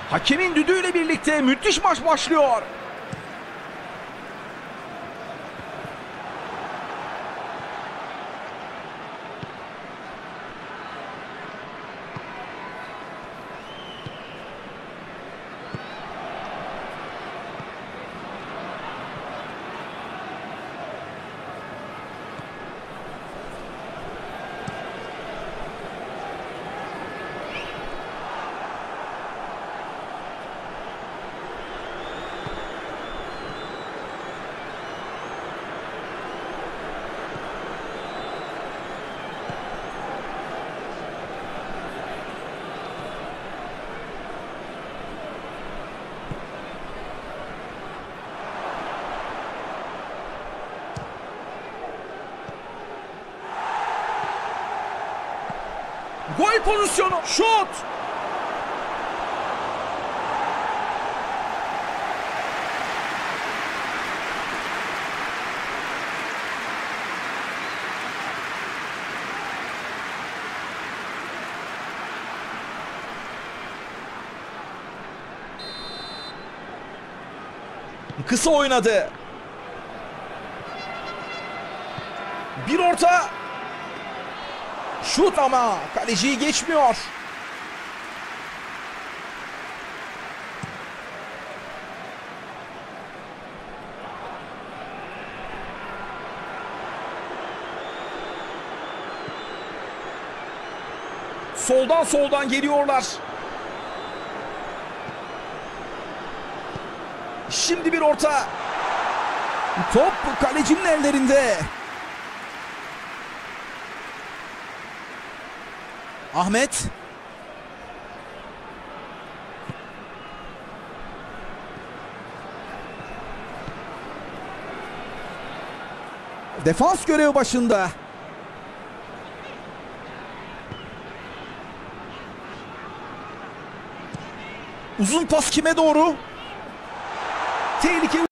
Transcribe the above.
Hakemin düdüğüyle birlikte müthiş maç başlıyor. Gol pozisyonu, şut. Kısa oynadı. Bir orta. Şut ama kaleciyi geçmiyor. Soldan geliyorlar. Şimdi bir orta. Top kalecinin ellerinde. Ahmet. Defans görevi başında. Uzun pas kime doğru? Tehlike